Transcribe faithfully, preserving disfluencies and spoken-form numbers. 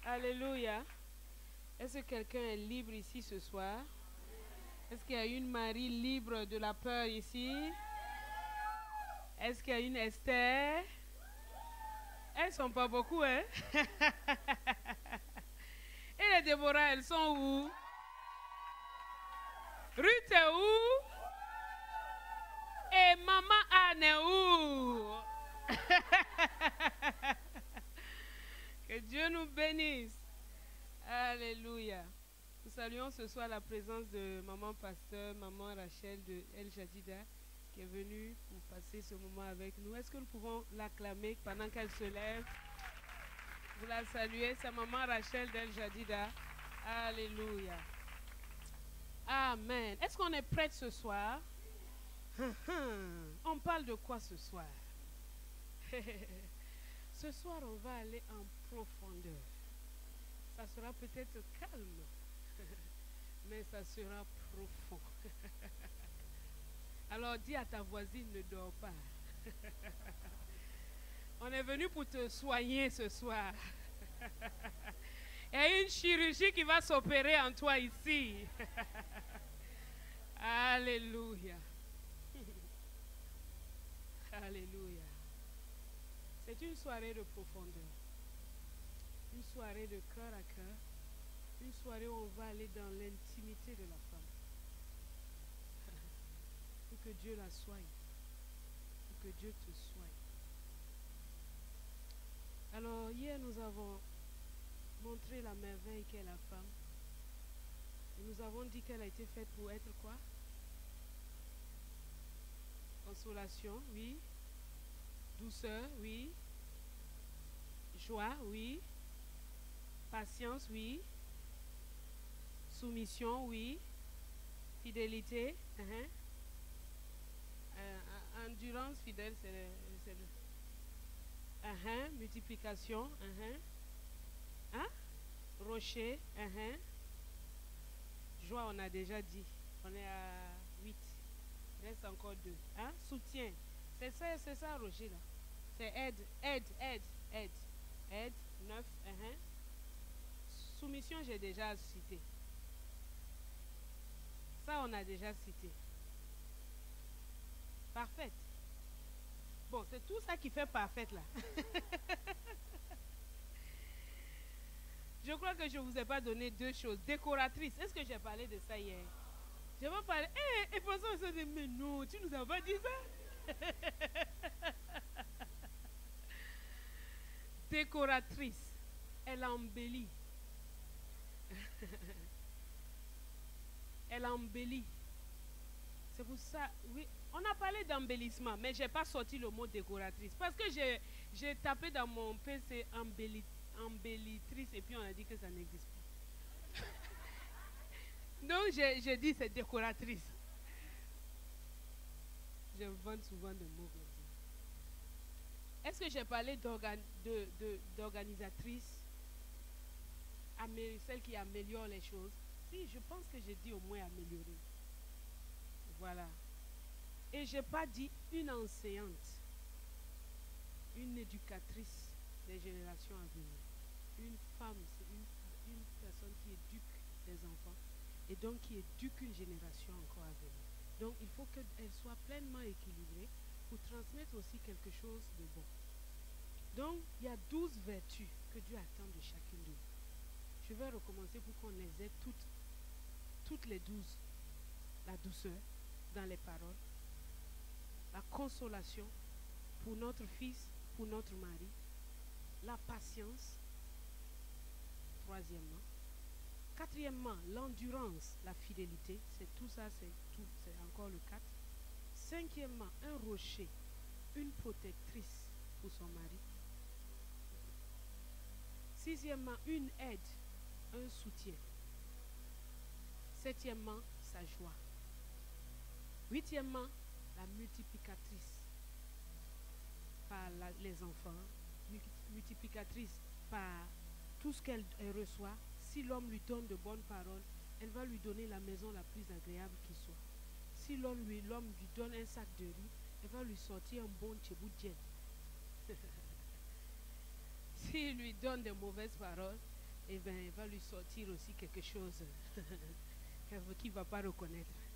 Alléluia. Est-ce que quelqu'un est libre ici ce soir? Est-ce qu'il y a une Marie libre de la peur ici? Est-ce qu'il y a une Esther? Elles ne sont pas beaucoup, hein? Et les Déborah, elles sont où? Ruth est où? Et maman Anne est où? Que Dieu nous bénisse. Alléluia. Nous saluons ce soir la présence de maman pasteur, maman Rachel de El Jadida, qui est venue pour passer ce moment avec nous. Est-ce que nous pouvons l'acclamer pendant qu'elle se lève? Vous la saluez, c'est maman Rachel d'El Jadida. Alléluia. Amen. Est-ce qu'on est prête ce soir? On parle de quoi ce soir? Ce soir, on va aller en profondeur. Ça sera peut-être calme, mais ça sera profond. Alors dis à ta voisine, ne dors pas. On est venu pour te soigner ce soir. Il y a une chirurgie qui va s'opérer en toi ici. Alléluia. Alléluia. C'est une soirée de profondeur. Une soirée de cœur à cœur. Une soirée où on va aller dans l'intimité de la femme. Pour que Dieu la soigne. Pour que Dieu te soigne. Alors, hier, nous avons montré la merveille qu'est la femme. Et nous avons dit qu'elle a été faite pour être quoi? Consolation, oui. Douceur, oui. Joie, oui. Patience, oui. Soumission, oui. Fidélité, uh-huh. euh, endurance, fidèle, c'est le... c'est le uh-huh. Multiplication, uh-huh. Hein? Rocher, uh-huh. Joie, on a déjà dit. On est à huit. Il reste encore deux. Hein? Soutien. C'est ça, c'est ça, Roger, là. C'est aide, aide, aide, aide. Aide, neuf, uh-huh. Soumission, j'ai déjà cité. Ça, on a déjà cité. Parfaite. Bon, c'est tout ça qui fait parfaite, là. Je crois que je ne vous ai pas donné deux choses. Décoratrice. Est-ce que j'ai parlé de ça hier? Je vais parler. Eh, et pensons ça de mais non, tu nous as pas dit ça? Décoratrice. Elle embellit. Elle embellit. C'est pour ça, oui. On a parlé d'embellissement, mais je n'ai pas sorti le mot décoratrice. Parce que j'ai tapé dans mon P C embelli, embellitrice et puis on a dit que ça n'existe pas. Donc j'ai dit c'est décoratrice. Je vends souvent des mots comme ça. Est-ce que j'ai parlé d'organisatrice, celle qui améliore les choses? Si, je pense que j'ai dit au moins améliorer. Voilà. Et je n'ai pas dit une enseignante, une éducatrice des générations à venir. Une femme, c'est une, une personne qui éduque des enfants et donc qui éduque une génération encore à venir. Donc il faut qu'elle soit pleinement équilibrée pour transmettre aussi quelque chose de bon. Donc il y a douze vertus que Dieu attend de chacune de vous. Je vais recommencer pour qu'on les ait toutes, toutes les douze. La douceur dans les paroles, la consolation pour notre fils, pour notre mari, la patience, troisièmement. Quatrièmement, l'endurance, la fidélité, c'est tout ça, c'est tout, c'est encore le quatre. Cinquièmement, un rocher, une protectrice pour son mari. Sixièmement, une aide, un soutien. Septièmement, sa joie. Huitièmement, la multiplicatrice par la, les enfants, multiplicatrice par tout ce qu'elle reçoit. Si l'homme lui donne de bonnes paroles, elle va lui donner la maison la plus agréable qui soit. Si l'homme lui, l'homme lui donne un sac de riz, elle va lui sortir un bon tcheboudjen. S'il lui donne de mauvaises paroles, eh bien, il va lui sortir aussi quelque chose qu'il ne va pas reconnaître.